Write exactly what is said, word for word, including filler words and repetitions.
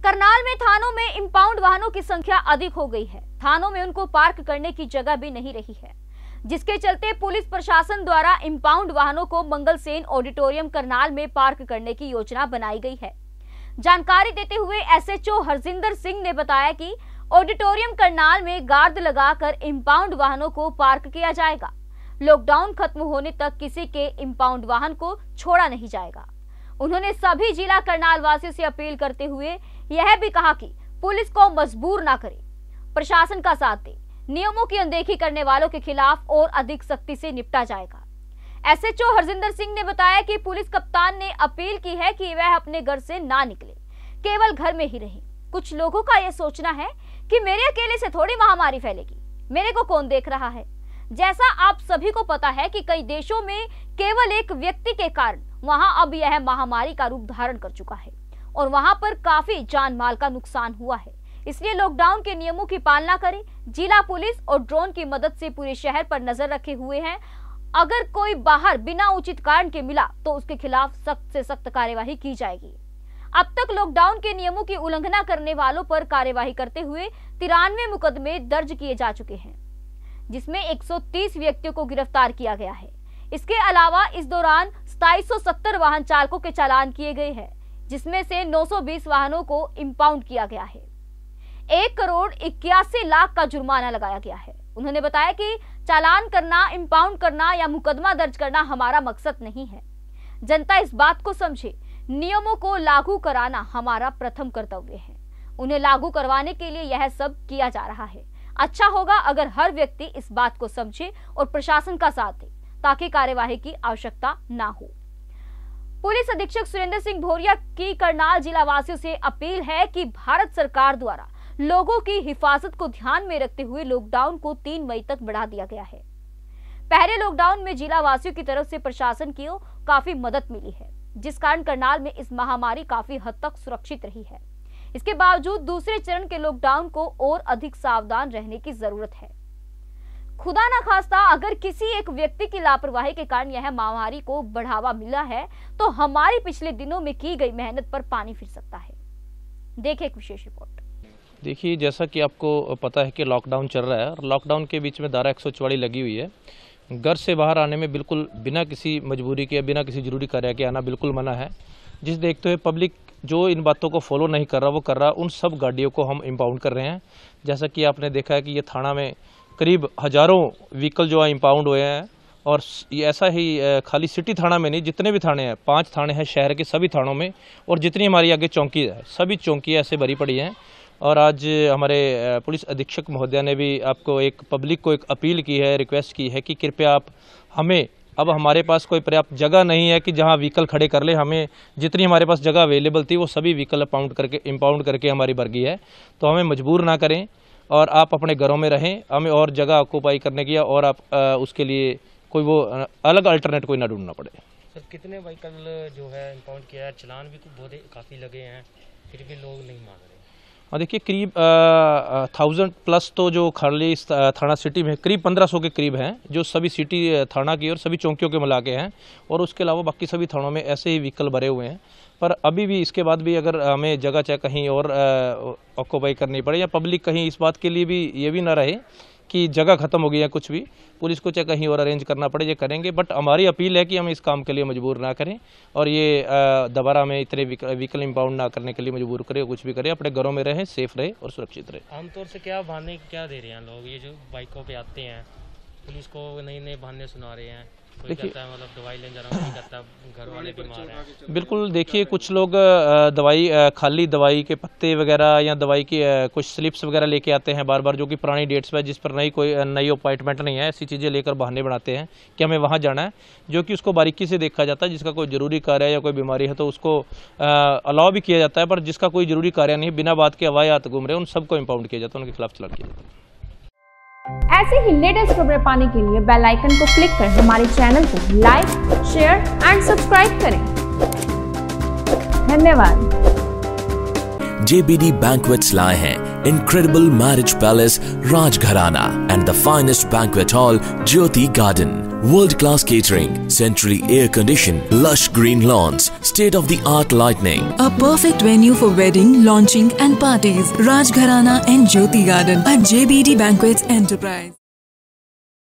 करनाल में थानों में इंपाउंड वाहनों की संख्या अधिक हो गई है। थानों में उनको पार्क करने की जगह भी नहीं रही है, जिसके चलते पुलिस प्रशासन द्वारा इंपाउंड वाहनों को मंगलसेन ऑडिटोरियम करनाल में पार्क करने की योजना बनाई गई है। जानकारी देते हुए एसएचओ हरजिंदर सिंह ने बताया कि ऑडिटोरियम करनाल में गार्ड लगाकर इंपाउंड वाहनों को पार्क किया जाएगा। लॉकडाउन खत्म होने तक किसी के इंपाउंड वाहन को छोड़ा नहीं जाएगा। उन्होंने सभी जिला करनाल वासियों से अपील करते हुए यह भी कहा कि पुलिस को मजबूर ना करे, प्रशासन का साथ दे, नियमों की अनदेखी करने वालों के खिलाफ और अधिक सख्ती से निपटा जाएगा। एसएचओ हरजिंदर सिंह ने बताया कि पुलिस कप्तान ने अपील की है कि वह अपने घर से ना निकले, केवल घर में ही रहें। कुछ लोगों का यह सोचना है कि मेरे अकेले से थोड़ी महामारी फैलेगी, मेरे को कौन देख रहा है। जैसा आप सभी को पता है कि कई देशों में केवल एक व्यक्ति के कारण वहां अब यह महामारी का रूप धारण कर चुका है और वहां पर काफी जान माल का नुकसान हुआ है। इसलिए लॉकडाउन के नियमों की पालना करें। जिला पुलिस और ड्रोन की मदद से पूरे शहर पर नजर रखे हुए हैं। अगर कोई बाहर बिना उचित कारण के मिला तो उसके खिलाफ सख्त से सख्त कार्यवाही की जाएगी। अब तक लॉकडाउन के नियमों की उल्लंघना करने वालों पर कार्यवाही करते हुए तिरानवे मुकदमे दर्ज किए जा चुके हैं, जिसमें एक सौ तीस व्यक्तियों को गिरफ्तार किया गया है। इसके अलावा इस दौरान सताईस सौ सत्तर वाहन चालकों के चालान किए गए हैं, जिसमें से नौ सौ बीस वाहनों को इंपाउंड किया गया है। एक करोड़ इक्यासी लाख का जुर्माना लगाया गया है। उन्होंने बताया कि चालान करना, इंपाउंड करना या मुकदमा दर्ज करना हमारा मकसद नहीं है। जनता इस बात को समझे, नियमों को लागू कराना हमारा प्रथम कर्तव्य है। उन्हें लागू करवाने के लिए यह सब किया जा रहा है। अच्छा होगा अगर हर व्यक्ति इस बात को समझे और प्रशासन का साथ दे, ताकि कार्यवाही की आवश्यकता ना हो। पुलिस अधीक्षक सुरेंद्र सिंह भोरिया की करनाल जिला वासियों से अपील है कि भारत सरकार द्वारा लोगों की हिफाजत को ध्यान में रखते हुए लॉकडाउन को तीन मई तक बढ़ा दिया गया है। पहले लॉकडाउन में जिला वासियों की तरफ से प्रशासन की काफी मदद मिली है, जिस कारण करनाल में इस महामारी काफी हद तक सुरक्षित रही है। इसके बावजूद दूसरे चरण के लॉकडाउन को और अधिक सावधान रहने की जरूरत है। खुदा ना खास्ता अगर किसी एक व्यक्ति की लापरवाही के कारण यह महामारी को बढ़ावा मिला है तो हमारी पिछले दिनों में की गई मेहनत पर पानी फिर सकता है। देखिए एक विशेष रिपोर्ट। देखिए, जैसा कि आपको पता है कि लॉकडाउन चल रहा है और लॉकडाउन के बीच में धारा एक सौ चौवालीस लगी हुई है। घर से बाहर आने में बिल्कुल बिना किसी मजबूरी के, बिना किसी जरूरी कार्य के आना बिल्कुल मना है। जिस देखते हुए पब्लिक जो इन बातों को फॉलो नहीं कर रहा वो कर रहा, उन सब गाड़ियों को हम इंपाउंड कर रहे हैं। जैसा कि आपने देखा है कि ये थाना में करीब हजारों व्हीकल जो है इंपाउंड हुए हैं और ये ऐसा ही खाली सिटी थाना में नहीं, जितने भी थाने हैं, पाँच थाने हैं शहर के, सभी थानों में और जितनी हमारी आगे चौकी है, सभी चौकी ऐसे भरी पड़ी हैं। और आज हमारे पुलिस अधीक्षक महोदया ने भी आपको एक पब्लिक को एक अपील की है, रिक्वेस्ट की है कि कृपया आप हमें, अब हमारे पास कोई पर्याप्त जगह नहीं है कि जहां व्हीकल खड़े कर ले, हमें जितनी हमारे पास जगह अवेलेबल थी वो सभी व्हीकल इंपाउंड करके इंपाउंड करके हमारी भर गई है। तो हमें मजबूर ना करें और आप अपने घरों में रहें, हमें और जगह ऑक्यूपाई करने की और आप आ, उसके लिए कोई वो अलग अल्टरनेट कोई ना ढूंढना पड़े। सर, कितने व्हीकल जो है इंपाउंड किया है, चलान भी बहुत काफ़ी लगे हैं, फिर भी लोग नहीं मान रहे। हाँ, देखिए करीब थाउजेंड प्लस तो जो खाली इस थाना सिटी में करीब पंद्रह सौ के करीब हैं, जो सभी सिटी थाना की और सभी चौकियों के मिला के हैं। और उसके अलावा बाकी सभी थानों में ऐसे ही व्हीकल भरे हुए हैं। पर अभी भी इसके बाद भी अगर हमें जगह चाहे कहीं और ऑक्यूपाई करनी पड़े या पब्लिक कहीं इस बात के लिए भी ये भी ना रहे कि जगह खत्म हो गई है, कुछ भी पुलिस को चाहे कहीं और अरेंज करना पड़े, ये करेंगे। बट हमारी अपील है कि हम इस काम के लिए मजबूर ना करें और ये दोबारा में इतने व्हीकल इंपाउंड ना करने के लिए मजबूर करें, कुछ भी करें, अपने घरों में रहें, सेफ रहे और सुरक्षित रहे। आमतौर से क्या बहाने क्या दे रहे हैं लोग, ये जो बाइकों पे आते हैं, पुलिस को नए नए बहाने सुना रहे हैं। देखिए, मतलब दवाई लेने जा रहा हूं, कहता घर वाले बीमार हैं। बिल्कुल, देखिए कुछ लोग दवाई, खाली दवाई के पत्ते वगैरह या दवाई की कुछ स्लिप्स वगैरह लेके आते हैं बार बार, जो कि पुरानी डेट्स पे, जिस पर नई कोई नई अपॉइंटमेंट नहीं है, ऐसी चीज़ें लेकर बहाने बनाते हैं कि हमें वहाँ जाना है, जो कि उसको बारीकी से देखा जाता है। जिसका कोई जरूरी कार्य है या कोई बीमारी है तो उसको अलाउ भी किया जाता है, पर जिसका कोई जरूरी कार्य नहीं, बिना बात के हवायात घूम रहे, उन सबको इंपाउंड किया जाता है, उनके खिलाफ चलान किया जाता है। ऐसे ही लेटेस्ट खबरें पाने के लिए बेल आइकन को क्लिक कर हमारे चैनल को लाइक, शेयर एंड सब्सक्राइब करें। धन्यवाद। J B D Banquets लाए हैं incredible marriage palace Rajgharana and the finest banquet hall Jyoti Garden World-class catering, centrally air-conditioned, lush green lawns, state-of-the-art lighting. A perfect venue for wedding, launching and parties. Rajgharana and Jyoti Garden at J B D Banquets Enterprise.